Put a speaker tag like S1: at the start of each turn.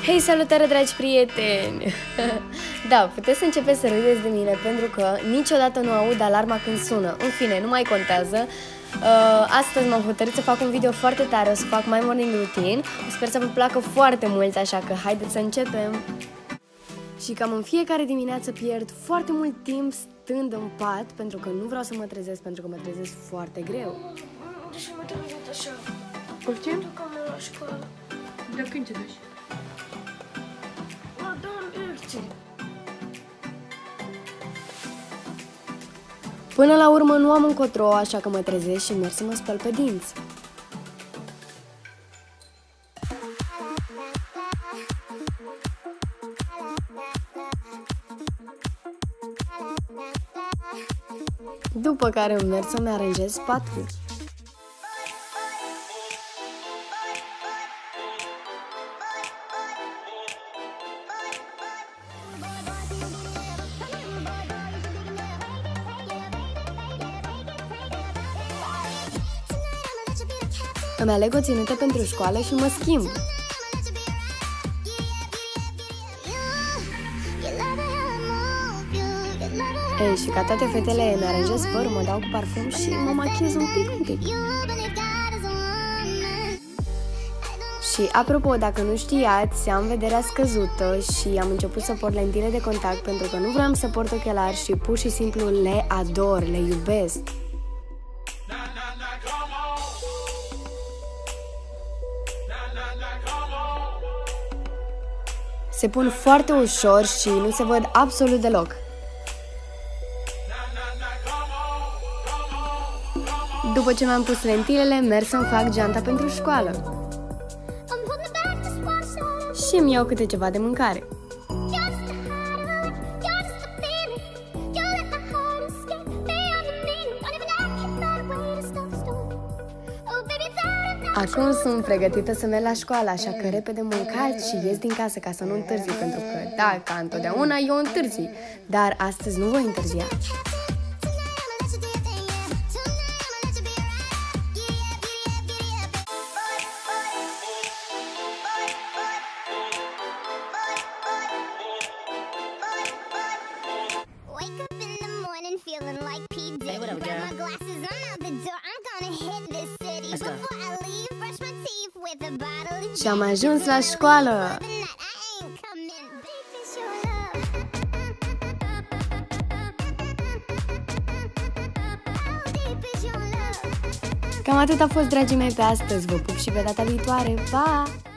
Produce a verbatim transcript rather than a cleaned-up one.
S1: Hei, salutare, dragi prieteni! Da, puteți să începeți să râdeți de mine pentru că niciodată nu aud alarma când sună. În fine, nu mai contează. Uh, astăzi m-am hotărât să fac un video foarte tare, o să fac my morning routine. Sper să vă placă foarte mult, așa că haideți să începem! Și cam în fiecare dimineață pierd foarte mult timp stând în pat pentru că nu vreau să mă trezesc, pentru că mă trezesc foarte greu.
S2: De ce mă trezesc așa?
S1: Porce?
S2: Pentru că mă la școală.
S3: De când te duci?
S2: La două lecții.
S1: Până la urmă nu am încotro, așa că mă trezesc și merg să mă spăl pe dinți. După care îmi merg să-mi aranjez patul. Îmi aleg o ținută pentru școală și mă schimb. Ei, și ca toate fetele îmi aranjez părul, mă dau cu parfum și mă machiez un pic, un pic. Și apropo, dacă nu știați, am vederea scăzută și am început să port lentile de contact pentru că nu vreau să port ochelari și pur și simplu le ador, le iubesc. Se pun foarte ușor și nu se văd absolut deloc. După ce mi-am pus lentilele, merg să-mi fac geanta pentru școală. Și îmi iau câte ceva de mâncare. Acum sunt pregătită să merg la școală, așa că repede mâncat și ies din casă ca să nu întârzi, pentru că, da, ca întotdeauna eu întârzi, dar astăzi nu voi întârzia. Și am ajuns la școală! Cam atât a fost, dragii mei, pe astăzi. Vă pup și pe data viitoare. Pa!